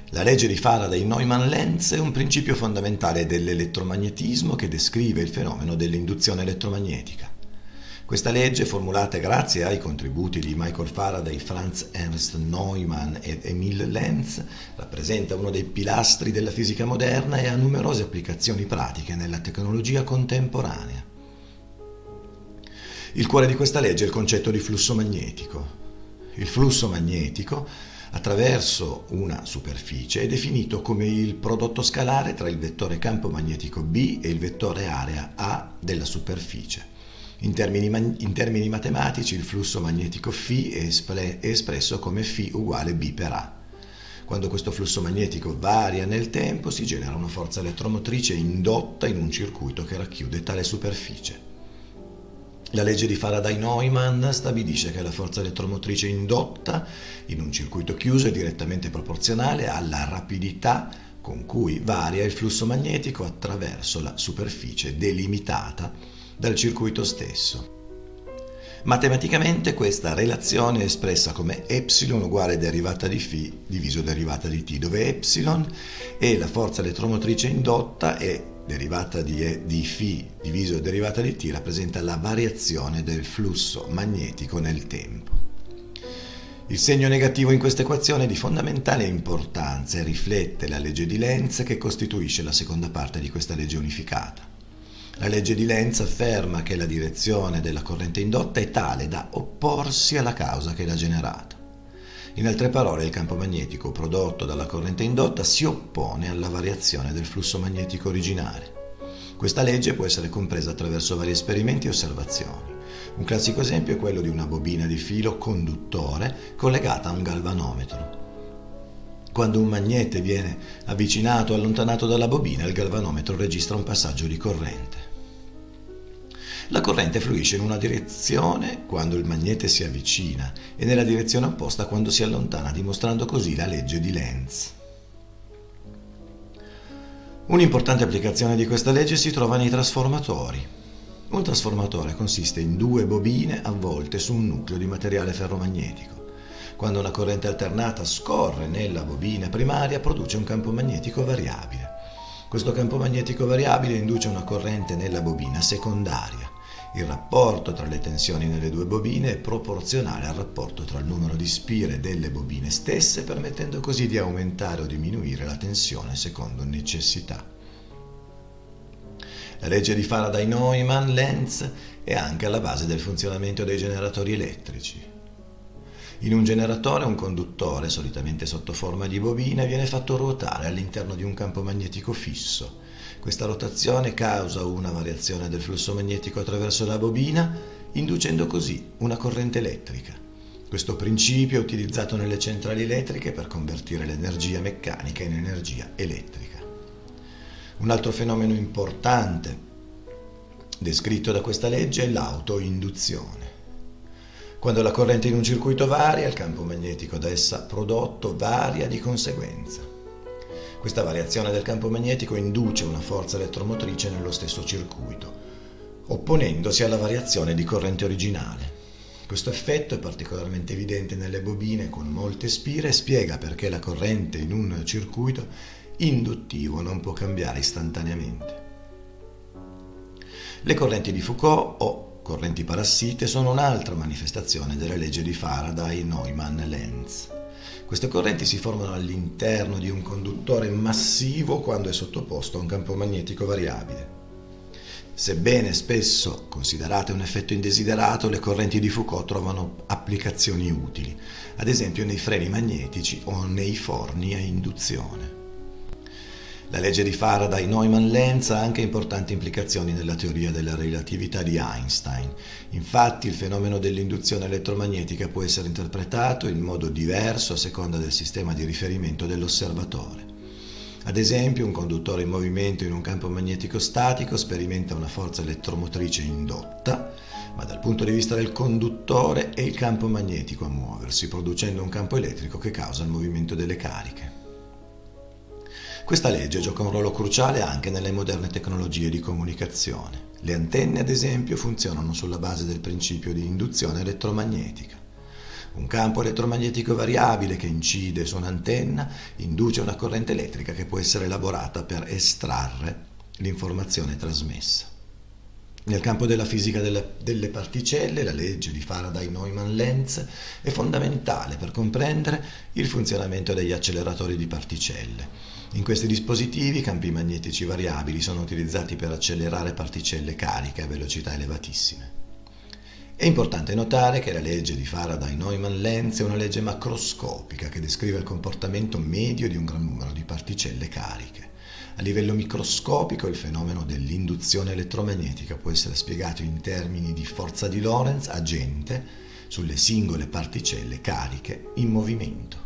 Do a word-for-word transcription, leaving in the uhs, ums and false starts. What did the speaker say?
La legge di Faraday-Neumann-Lenz è un principio fondamentale dell'elettromagnetismo che descrive il fenomeno dell'induzione elettromagnetica. Questa legge, formulata grazie ai contributi di Michael Faraday, Franz Ernst Neumann ed Emil Lenz, rappresenta uno dei pilastri della fisica moderna e ha numerose applicazioni pratiche nella tecnologia contemporanea. Il cuore di questa legge è il concetto di flusso magnetico. Il flusso magnetico, attraverso una superficie, è definito come il prodotto scalare tra il vettore campo magnetico B e il vettore area A della superficie. In termini, in termini matematici, il flusso magnetico φ è, espre, è espresso come φ uguale B per A. Quando questo flusso magnetico varia nel tempo, si genera una forza elettromotrice indotta in un circuito che racchiude tale superficie. La legge di Faraday-Neumann stabilisce che la forza elettromotrice indotta in un circuito chiuso è direttamente proporzionale alla rapidità con cui varia il flusso magnetico attraverso la superficie delimitata dal circuito stesso. Matematicamente questa relazione è espressa come epsilon uguale derivata di φ diviso derivata di t, dove epsilon è la forza elettromotrice indotta e derivata di, di φ diviso derivata di t rappresenta la variazione del flusso magnetico nel tempo. Il segno negativo in questa equazione è di fondamentale importanza e riflette la legge di Lenz che costituisce la seconda parte di questa legge unificata. La legge di Lenz afferma che la direzione della corrente indotta è tale da opporsi alla causa che l'ha generata. In altre parole, il campo magnetico prodotto dalla corrente indotta si oppone alla variazione del flusso magnetico originale. Questa legge può essere compresa attraverso vari esperimenti e osservazioni. Un classico esempio è quello di una bobina di filo conduttore collegata a un galvanometro. Quando un magnete viene avvicinato o allontanato dalla bobina, il galvanometro registra un passaggio di corrente. La corrente fluisce in una direzione quando il magnete si avvicina e nella direzione opposta quando si allontana, dimostrando così la legge di Lenz. Un'importante applicazione di questa legge si trova nei trasformatori. Un trasformatore consiste in due bobine avvolte su un nucleo di materiale ferromagnetico. Quando una corrente alternata scorre nella bobina primaria, produce un campo magnetico variabile. Questo campo magnetico variabile induce una corrente nella bobina secondaria. Il rapporto tra le tensioni nelle due bobine è proporzionale al rapporto tra il numero di spire delle bobine stesse, permettendo così di aumentare o diminuire la tensione secondo necessità. La legge di Faraday-Neumann-Lenz è anche alla base del funzionamento dei generatori elettrici. In un generatore un conduttore, solitamente sotto forma di bobina, viene fatto ruotare all'interno di un campo magnetico fisso. Questa rotazione causa una variazione del flusso magnetico attraverso la bobina, inducendo così una corrente elettrica. Questo principio è utilizzato nelle centrali elettriche per convertire l'energia meccanica in energia elettrica. Un altro fenomeno importante descritto da questa legge è l'autoinduzione. Quando la corrente in un circuito varia, il campo magnetico da essa prodotto varia di conseguenza. Questa variazione del campo magnetico induce una forza elettromotrice nello stesso circuito, opponendosi alla variazione di corrente originale. Questo effetto è particolarmente evidente nelle bobine con molte spire e spiega perché la corrente in un circuito induttivo non può cambiare istantaneamente. Le correnti di Foucault o correnti parassite sono un'altra manifestazione della legge di Faraday-Neumann-Lenz. Queste correnti si formano all'interno di un conduttore massivo quando è sottoposto a un campo magnetico variabile. Sebbene spesso considerate un effetto indesiderato, le correnti di Foucault trovano applicazioni utili, ad esempio nei freni magnetici o nei forni a induzione. La legge di Faraday-Neumann-Lenz ha anche importanti implicazioni nella teoria della relatività di Einstein. Infatti, il fenomeno dell'induzione elettromagnetica può essere interpretato in modo diverso a seconda del sistema di riferimento dell'osservatore. Ad esempio, un conduttore in movimento in un campo magnetico statico sperimenta una forza elettromotrice indotta, ma dal punto di vista del conduttore è il campo magnetico a muoversi, producendo un campo elettrico che causa il movimento delle cariche. Questa legge gioca un ruolo cruciale anche nelle moderne tecnologie di comunicazione. Le antenne, ad esempio, funzionano sulla base del principio di induzione elettromagnetica. Un campo elettromagnetico variabile che incide su un'antenna induce una corrente elettrica che può essere elaborata per estrarre l'informazione trasmessa. Nel campo della fisica delle, delle particelle, la legge di Faraday-Neumann-Lenz è fondamentale per comprendere il funzionamento degli acceleratori di particelle. In questi dispositivi i campi magnetici variabili sono utilizzati per accelerare particelle cariche a velocità elevatissime. È importante notare che la legge di Faraday-Neumann-Lenz è una legge macroscopica che descrive il comportamento medio di un gran numero di particelle cariche. A livello microscopico il fenomeno dell'induzione elettromagnetica può essere spiegato in termini di forza di Lorentz agente sulle singole particelle cariche in movimento.